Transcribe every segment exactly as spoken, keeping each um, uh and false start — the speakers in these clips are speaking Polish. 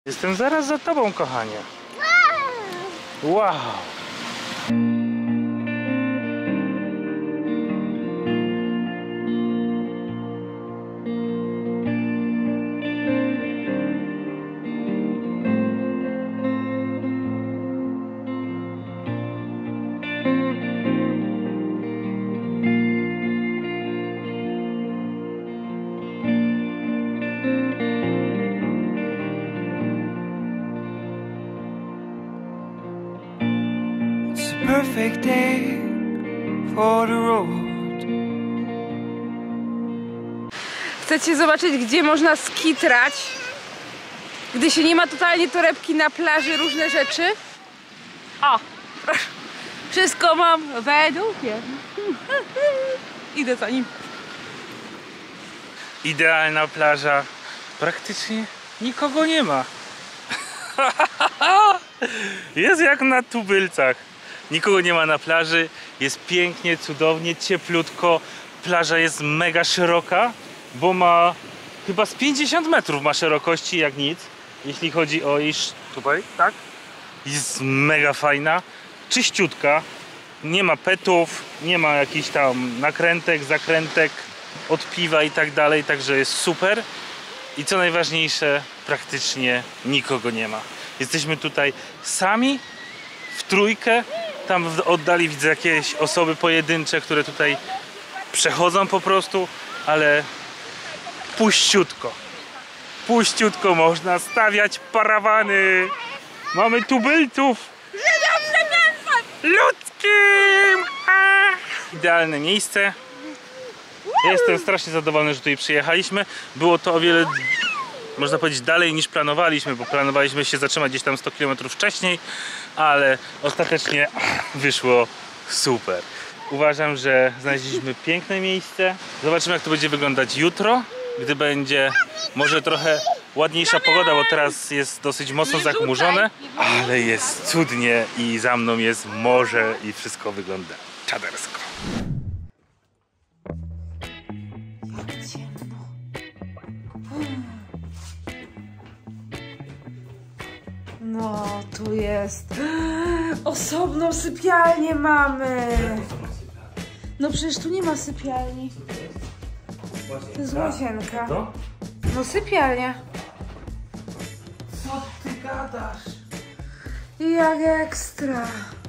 Jestem zaraz za tobą, kochanie. Wow! Perfect day for the road. Chcecie zobaczyć, gdzie można skitrać, gdy się nie ma totalnie torebki na plaży, różne rzeczy? O, proszę. Wszystko mam według mnie. Idę za nim. Idealna plaża. Praktycznie nikogo nie ma. Jest jak na tubylcach. Nikogo nie ma na plaży, jest pięknie, cudownie, cieplutko. Plaża jest mega szeroka, bo ma chyba z pięćdziesiąt metrów ma szerokości jak nic. Jeśli chodzi o iż tutaj, tak? Jest mega fajna, czyściutka. Nie ma petów, nie ma jakichś tam nakrętek, zakrętek od piwa i tak dalej, także jest super. I co najważniejsze, praktycznie nikogo nie ma. Jesteśmy tutaj sami, w trójkę. Tam w oddali widzę jakieś osoby pojedyncze, które tutaj przechodzą po prostu, ale puściutko. Puściutko można stawiać parawany. Mamy tubylców. Ludzkim! A! Idealne miejsce. Ja jestem strasznie zadowolony, że tutaj przyjechaliśmy. Było to o wiele, można powiedzieć, dalej niż planowaliśmy, bo planowaliśmy się zatrzymać gdzieś tam sto kilometrów wcześniej, ale ostatecznie wyszło super. Uważam, że znaleźliśmy piękne miejsce. Zobaczymy, jak to będzie wyglądać jutro, gdy będzie może trochę ładniejsza pogoda, bo teraz jest dosyć mocno zachmurzone, ale jest cudnie i za mną jest morze i wszystko wygląda czadersko. No, tu jest. Osobną sypialnię mamy. No przecież tu nie ma sypialni. To jest łazienka. No sypialnia. Co ty gadasz? Jak ekstra.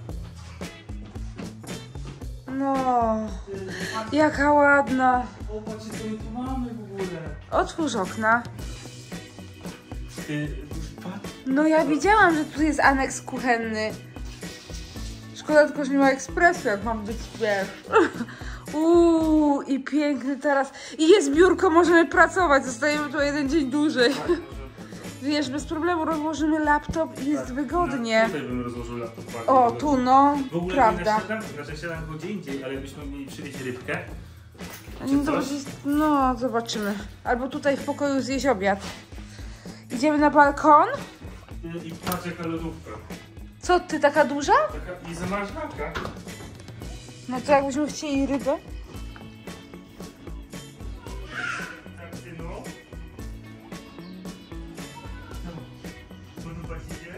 No. Jaka ładna. Popatrzcie, co my tu mamy w ogóle. Otwórz okna. Ty, patrz. No ja widziałam, że tu jest aneks kuchenny. Szkoda tylko, że nie ma ekspresu, jak mam być, wiesz. Uuu, i piękny teraz. I jest biurko, możemy pracować. Zostajemy tu jeden dzień dłużej. Wiesz, bez problemu rozłożymy laptop i jest wygodnie. Tutaj bym rozłożył laptop. O, tu no, w ogóle prawda. Znaczy siadam gdzie indziej, ale jakbyśmy mieli przywieźć rybkę. No, to będzie, no, zobaczymy. Albo tutaj w pokoju zjeść obiad. Idziemy na balkon? I patrz, jaka lodówka. Co ty, taka duża? Taka i zamarzlaka. No to jakbyśmy chcieli rybę? Tak, synu. Podoba ci się?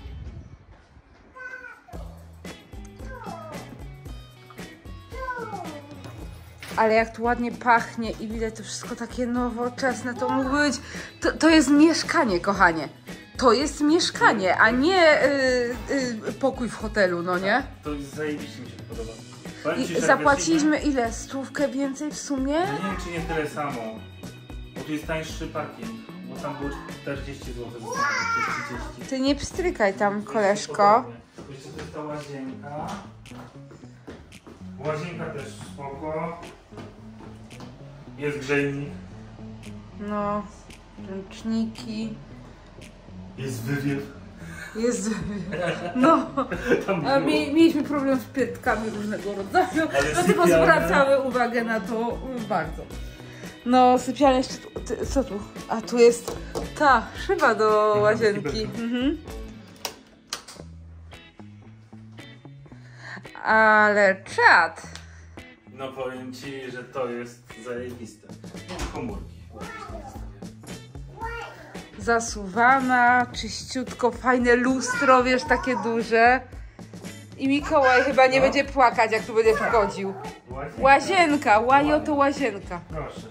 Ale jak tu ładnie pachnie i widać to wszystko takie nowoczesne, to mógł być... To, to jest mieszkanie, kochanie. To jest mieszkanie, a nie yy, yy, pokój w hotelu, no nie? To zajebiście mi się podoba. I zapłaciliśmy ile? Stówkę więcej w sumie? Ja nie wiem, czy nie tyle samo. Bo tu jest tańszy parking. Bo tam było czterdzieści złotych, zostało trzydzieści. Ty nie pstrykaj tam, koleżko. Jeszcze to jest ta łazienka. Łazienka też spoko. Jest grzejnik. No, ręczniki. Jest wywiew. Jest... No, a mi, mieliśmy problem z pytkami różnego rodzaju, dlatego zwracamy uwagę na to bardzo. No, sypialnia jeszcze tu, ty, co tu? A tu jest ta szyba do łazienki. Mhm. Ale czad. No powiem ci, że to jest zajebiste. Komórki. zasuwana, czyściutko, fajne lustro, wiesz, takie duże. I Mikołaj chyba nie będzie płakać, jak tu będzie wchodził. Łazienka, łajo to łazienka. Proszę.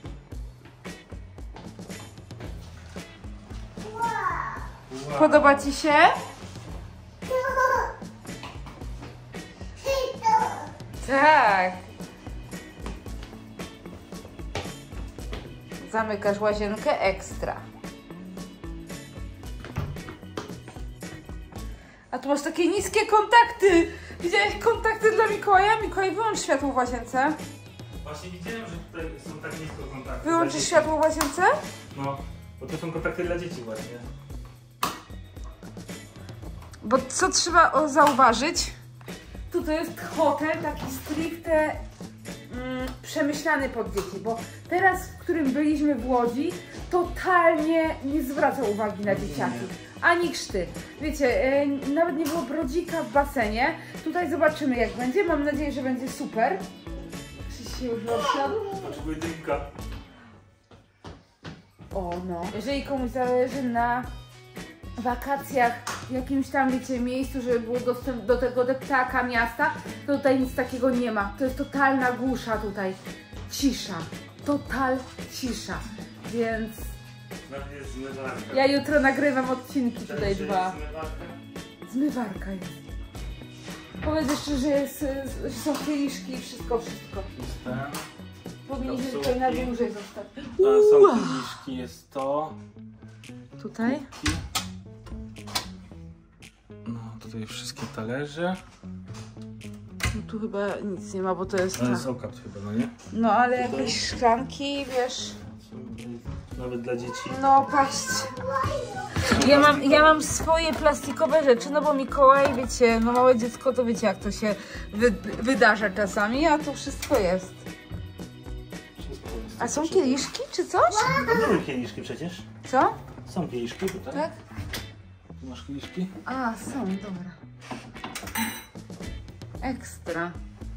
Podoba ci się? Tak. Zamykasz łazienkę ekstra. A tu masz takie niskie kontakty. Widziałeś kontakty dla Mikołaja? Mikołaj, wyłącz światło w łazience. Właśnie widziałem, że tutaj są tak nisko kontakty. Wyłączysz światło w łazience? No, bo to są kontakty dla dzieci właśnie. Bo co trzeba o, zauważyć? Tu to jest hotel taki stricte mm, przemyślany pod dzieci, bo teraz, w którym byliśmy w Łodzi, totalnie nie zwraca uwagi na dzieciaki. Ani krzty. Wiecie, e, nawet nie było brodzika w basenie. Tutaj zobaczymy, jak będzie. Mam nadzieję, że będzie super. Krzyś się już rozsiadł. Potrzebuję drinka. O no. Jeżeli komuś zależy na wakacjach w jakimś tam, wiecie, miejscu, żeby było dostęp do tego deptaka miasta, to tutaj nic takiego nie ma. To jest totalna głusza tutaj. Cisza. Total cisza. Więc Nawet jest zmywarka. ja jutro nagrywam odcinki tutaj Cześć, dwa. jest zmywarka? Zmywarka jest. Powiedz jeszcze, że, jest, że są kieliszki i wszystko, wszystko. Jest ten. Powinniśmy Kapsułki. tutaj na dłużej zostać. A są kieliszki, jest to. Tutaj? No, tutaj wszystkie talerze. No tu chyba nic nie ma, bo to jest To ta. jest okap chyba, no nie? No ale jakieś szklanki, wiesz. Nawet dla dzieci. No patrzcie. Ja mam, ja mam swoje plastikowe rzeczy, no bo Mikołaj, wiecie, no małe dziecko, to wiecie jak to się wy, wydarza czasami, a tu wszystko jest. Wszystko jest. A są kieliszki czy coś? No, były kieliszki przecież. Co? Są kieliszki tutaj. Tak? Tu masz kieliszki? A, są, dobra. Ekstra.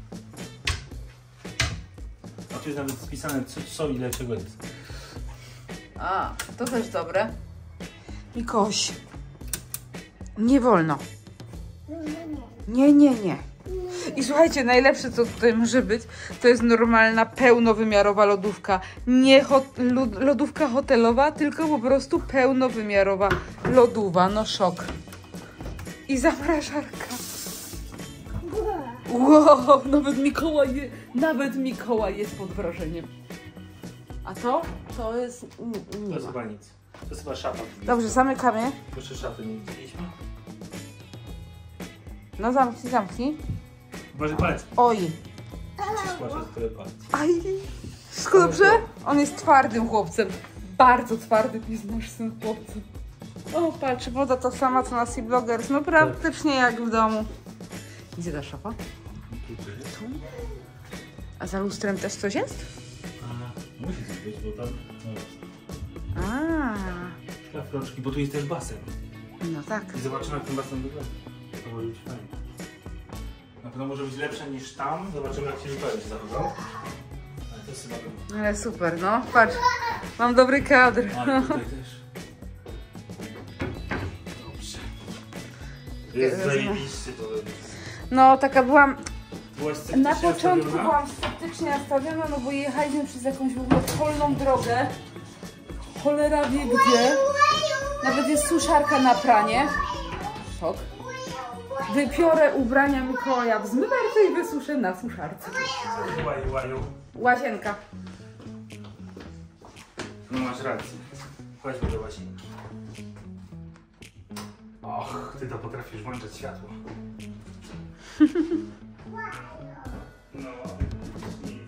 A tu jest nawet spisane co, co ile czego jest. A, to też dobre. Mikoś. Nie wolno. Nie, nie, nie. I słuchajcie, najlepsze co tutaj może być, to jest normalna, pełnowymiarowa lodówka. Nie hot, lod, lodówka hotelowa, tylko po prostu pełnowymiarowa lodówa. No szok. I zamrażarka. Wow, nawet Mikołaj, je- nawet Mikołaj jest pod wrażeniem. A to? To jest... Nie, To nie jest ma. chyba nic. To jest chyba szafa. Dobrze, zamykamy. Jeszcze szafy nie widzieliśmy. No zamknij, zamknij. Uważaj palec. Oj. Spłaszę z tyle palec. Aj. Wszystko dobrze? On jest twardym chłopcem. Bardzo twardym jest nasz syn chłopcem. O, patrz, woda ta sama co na Sea Bloggers. No praktycznie jak w domu. Gdzie ta szafa? Tutaj jest. Tu. A za lustrem też coś jest? A, musi coś być, bo tam... No jest. A, Szlafroczki, bo tu jest też basen. no tak. I zobaczymy jak ten basen wygląda. To może być fajne. Na pewno może być lepsze niż tam. Zobaczymy jak się Mikołaj zachodzą. Ale to jest chyba to. Ale super, no. Patrz, mam dobry kadr. Ale tutaj też. Dobrze. Jest Rozumiem. zajebiście to robić. No, taka byłam... Byłaś sceptycznie Na początku nastawiona? byłam sceptycznie nastawiona, no bo jechaliśmy przez jakąś w ogóle polną drogę. Cholera wie gdzie. Nawet jest suszarka na pranie. Szok. Wypiorę ubrania Mikołaja w zmywarce i wysuszę na suszarce. Łaju, łaju. Łazienka. No masz rację. Chodźmy do łazienki. Och, ty to potrafisz włączać światło. No, nic.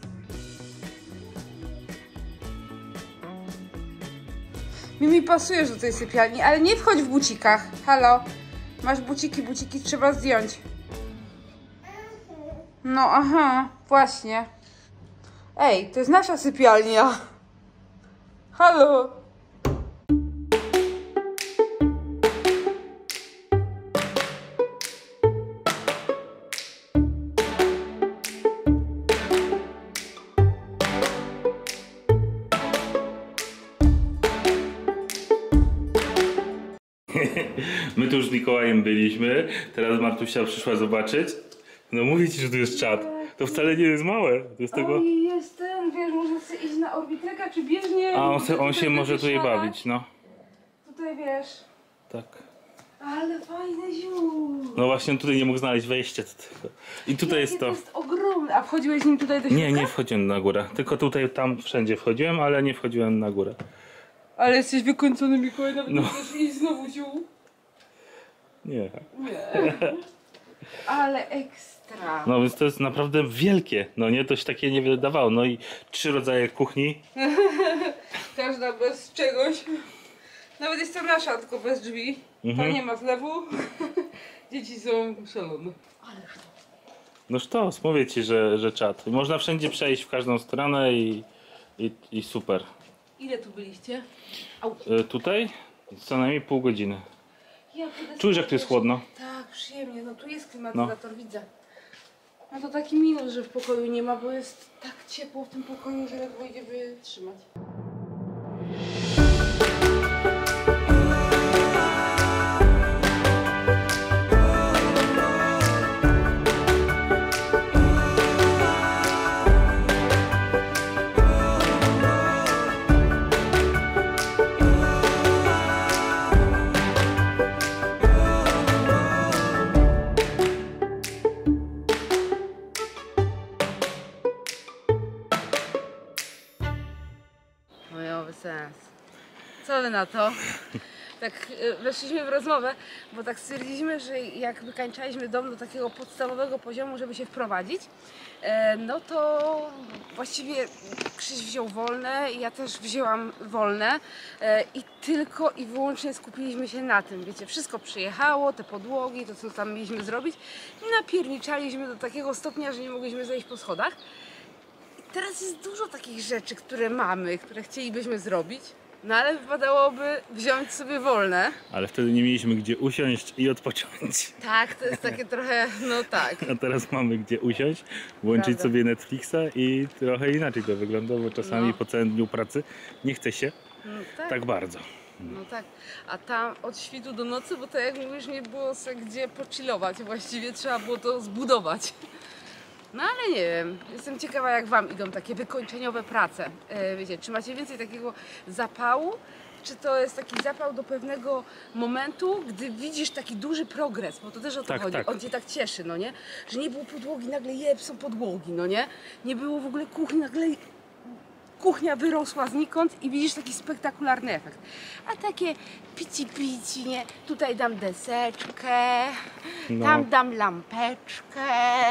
Mi mi pasujesz do tej sypialni, ale nie wchodź w bucikach. Halo. Masz buciki, buciki trzeba zdjąć. No aha, właśnie. Ej, to jest nasza sypialnia. Halo. My tu już z Mikołajem byliśmy, teraz Martusia przyszła zobaczyć. No mówię ci, że tu jest czat. To wcale nie jest małe. To jest tego... Oj, jest ten, wiesz, można sobie iść na orbitryka czy bieżnię. A on, se, on się tutaj może tutaj wysiadać. bawić, no. Tutaj wiesz. Tak. Ale fajne ziół. No właśnie tutaj nie mógł znaleźć wejścia do tego. I tutaj jest to. To jest ogromne. A wchodziłeś nim tutaj do środka? Nie, nie wchodziłem na górę. Tylko tutaj, tam, wszędzie wchodziłem, ale nie wchodziłem na górę. Ale jesteś wykończony, Mikołaj, nawet No. nie chcesz iść znowu ziół. Nie. Nie. Ale ekstra. No więc to jest naprawdę wielkie. No nie, to się takie nie wydawało. No i trzy rodzaje kuchni. Każda bez czegoś. Nawet jest to nasza, tylko bez drzwi. Mhm. To nie ma zlewu. Dzieci są szalone. No sztos, mówię ci, że, że czat. Można wszędzie przejść w każdą stronę i, i, i super. Ile tu byliście? Au. Y, tutaj co najmniej pół godziny. Ja będę Czujesz, jak tu jest sobie- chłodno? Tak, przyjemnie. No tu jest klimatyzator, widzę. No to taki minus, że w pokoju nie ma, bo jest tak ciepło w tym pokoju, że ledwo idzie wytrzymać. Mojowy sens. Co wy na to? Tak y, weszliśmy w rozmowę, bo tak stwierdziliśmy, że jak wykańczaliśmy dom do takiego podstawowego poziomu, żeby się wprowadzić, e, no to właściwie Krzyś wziął wolne, ja też wzięłam wolne e, i tylko i wyłącznie skupiliśmy się na tym. Wiecie, wszystko przyjechało, te podłogi, to co tam mieliśmy zrobić, napierniczaliśmy do takiego stopnia, że nie mogliśmy zejść po schodach. Teraz jest dużo takich rzeczy, które mamy, które chcielibyśmy zrobić, no ale wypadałoby wziąć sobie wolne. Ale wtedy nie mieliśmy gdzie usiąść i odpocząć. Tak, to jest takie trochę, no tak. A teraz mamy gdzie usiąść, włączyć Prawda. sobie Netflixa i trochę inaczej to wygląda, bo czasami No. po całym dniu pracy nie chce się No tak, tak bardzo. no tak. A tam od świtu do nocy, bo tak jak mówisz, nie było sobie gdzie pochillować, właściwie trzeba było to zbudować. No ale nie wiem, jestem ciekawa jak wam idą takie wykończeniowe prace. E, wiecie, czy macie więcej takiego zapału, czy to jest taki zapał do pewnego momentu, gdy widzisz taki duży progres, bo to też o to Tak, chodzi, tak. on cię tak cieszy, no nie? Że nie było podłogi, nagle jeb, są podłogi, no nie? Nie było w ogóle kuchni, nagle kuchnia wyrosła znikąd i widzisz taki spektakularny efekt. A takie pici pici, nie? Tutaj dam deseczkę, No. tam dam lampeczkę,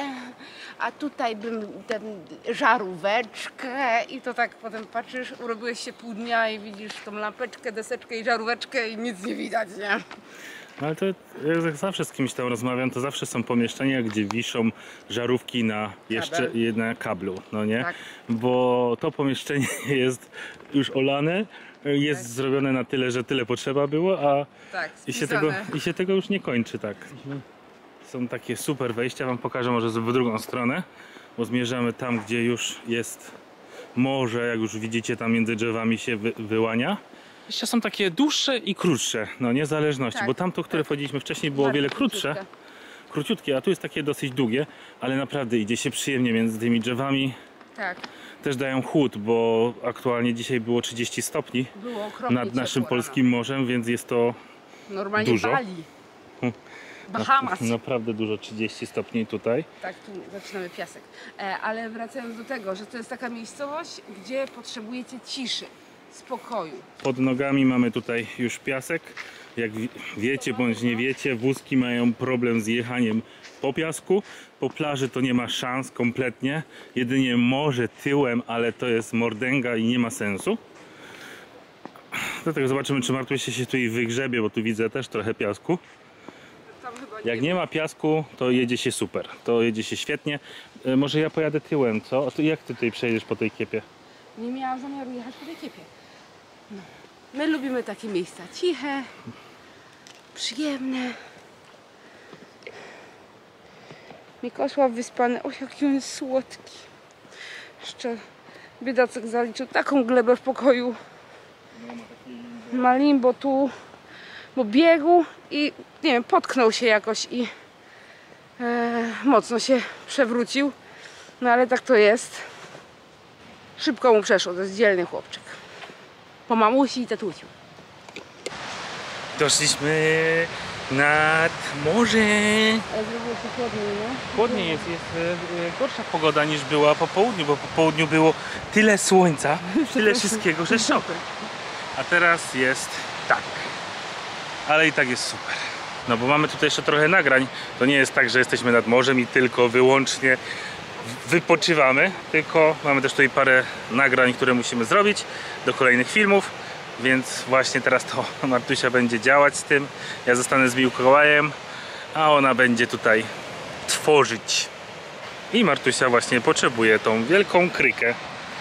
a tutaj bym tę żaróweczkę i to tak potem patrzysz, urobiłeś się pół dnia i widzisz tą lampeczkę, deseczkę i żaróweczkę i nic nie widać, nie? No ale to jak zawsze z kimś tam rozmawiam, to zawsze są pomieszczenia, gdzie wiszą żarówki na jeszcze Kabel. na kablu, no nie? Tak. Bo to pomieszczenie jest już olane, jest Tak. zrobione na tyle, że tyle potrzeba było, a Tak, i się, spisane. tego, i się tego już nie kończy, tak. Są takie super wejścia, wam pokażę może w drugą stronę, bo zmierzamy tam, gdzie już jest morze, jak już widzicie, tam między drzewami się wy, wyłania. Jeszcze są takie dłuższe i krótsze, no niezależności, Tak, bo tamto, które wchodziliśmy wcześniej, było o Bardzo wiele krótsze, króciutkie. króciutkie, a tu jest takie dosyć długie, ale naprawdę idzie się przyjemnie między tymi drzewami. Tak, Też dają chłód, bo aktualnie dzisiaj było trzydzieści stopni było okropnie nad naszym ciepło polskim morzem, więc jest to rano. Normalnie dużo. Bali. Bahamas. naprawdę dużo, trzydzieści stopni tutaj. Tak, tu zaczynamy piasek. E, ale wracając do tego, że to jest taka miejscowość, gdzie potrzebujecie ciszy, spokoju. Pod nogami mamy tutaj już piasek. Jak wi- wiecie bądź nie wiecie, wózki mają problem z jechaniem po piasku. Po plaży to nie ma szans kompletnie. Jedynie może tyłem, ale to jest mordęga i nie ma sensu. Dlatego zobaczymy, czy Martusia się tutaj wygrzebie, bo tu widzę też trochę piasku. Tam chyba Jak nie ma piasku, to jedzie się super. To jedzie się świetnie. E, Może ja pojadę tyłem, co? A ty jak ty tutaj przejedziesz po tej kiepie? nie miałam zamiaru jechać po tej kiepie. No. My lubimy takie miejsca ciche, przyjemne. Mikosław wyspany, o jaki on jest słodki. Jeszcze biedacek zaliczył taką glebę w pokoju. Ma limbo tu, bo biegł i nie wiem, potknął się jakoś i e, mocno się przewrócił. No ale tak to jest. Szybko mu przeszło, to jest dzielny chłopczyk. Po mamusi i tatusiu. Doszliśmy nad morze. Ale zrobiło się chłodniej, nie? Chłodniej jest, jest e, e, gorsza pogoda niż była po południu, bo po południu było tyle słońca, tyle wszystkiego, że szok. A teraz jest tak. Ale i tak jest super. No bo mamy tutaj jeszcze trochę nagrań. To nie jest tak, że jesteśmy nad morzem i tylko wyłącznie wypoczywamy, tylko mamy też tutaj parę nagrań, które musimy zrobić do kolejnych filmów, więc właśnie teraz to Martusia będzie działać z tym. Ja zostanę z Mikołajem, a ona będzie tutaj tworzyć. I Martusia właśnie potrzebuje tą wielką krykę.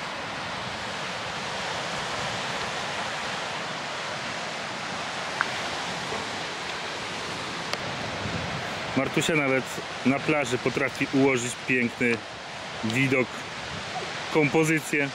Martusia nawet na plaży potrafi ułożyć piękny widok, kompozycję.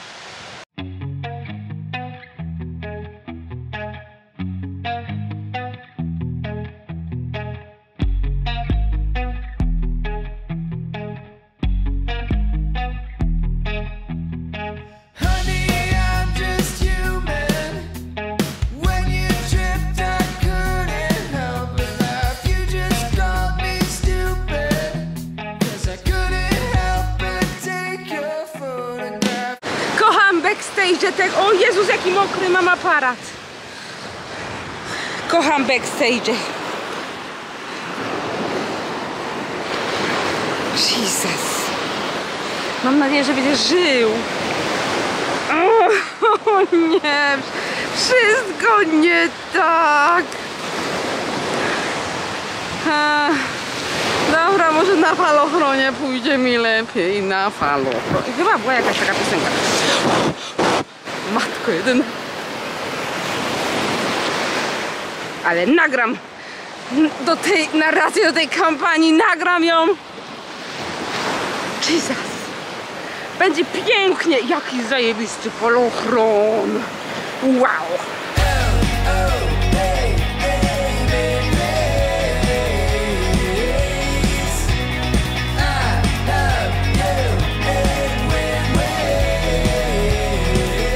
Backstage tego. O Jezus, jaki mokry, mam aparat. Kocham backstage. Jesus. Mam nadzieję, że będziesz żył. O, o nie, wszystko nie tak. A, dobra, może na falochronie pójdzie mi lepiej. Na falochronie. Chyba była jakaś taka piosenka. Matko jedyna. Ale nagram do tej narracji, do tej kampanii, nagram ją. Jesus. Będzie pięknie. Jaki zajebisty falochron. Wow.